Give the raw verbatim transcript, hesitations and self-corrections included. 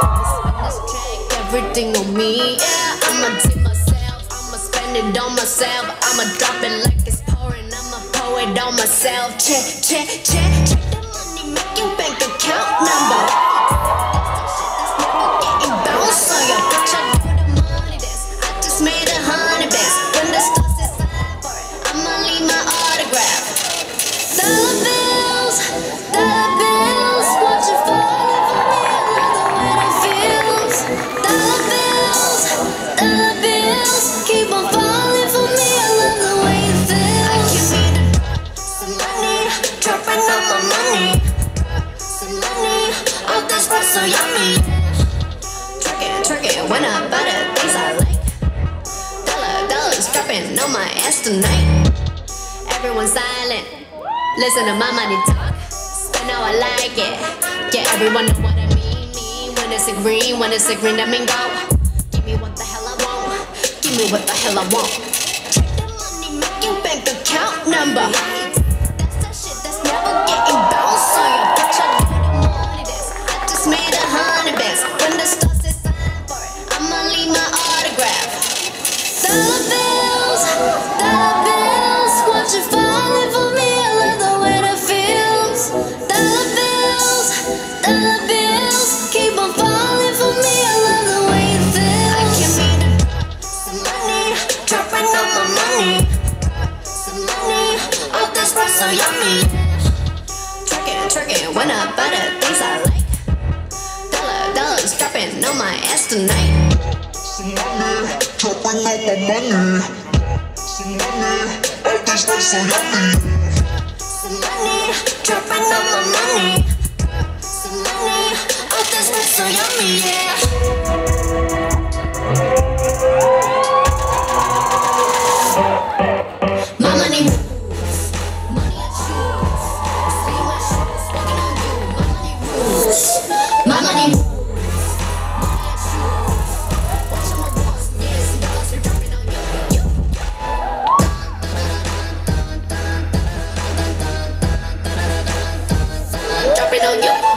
Everything on me, yeah. I'ma tip myself, I'ma spend it on myself. I'ma drop it like it's pouring, I'ma pour it on myself. Check, check, check, check the money making bank account number. Getting bounce on your bitch, I do the money dance. I just made a hundred bands. When the stars decide for it, I'ma leave my autograph. Dollar bills, dollar bills, watch it falling for me. I love the way that feels. Dollar bills, dollar bills, keep on falling for me. I love the way it feels. I can be the drop, some money, dropping on my money, some money, all this stuff so yummy. Twerking, twerking, when I buy the things I like. Dollar, dollars dropping on my ass tonight. Everyone silent, listen to my money talk. Spend how I like it. Yeah, everyone know what I mean. mean. When it's a green, when it's a green, I mean go. Give me what the hell I want. Give me what the hell I want. Check the money making bank account number. That's that shit that's never getting bounced on your bitch. I do the money dance. I just made a hundred bands. When the stars decide for it, I'ma leave my autograph. Dollar bills, dollar bills, watch it falling for me. I love the way that feels. Dollar bills, dollar bills, keep on falling for me. I love the way it feels. I can be the drop, some money, dropping on my money, some money, all this stuff so yummy. Twerking, twerking, when I buy the things I like. Dollar, dollars dropping on my ass tonight. Some money, dropping on my money, some money, all this stuff so yummy. Some money, dropping on my money, some money, all this stuff so yummy, yeah. My money moves, money I choose. See my shoes, walking on you. My money moves, my money moves, money I choose. Watching my walls, yes, dollars are dropping on you. Dropping on you.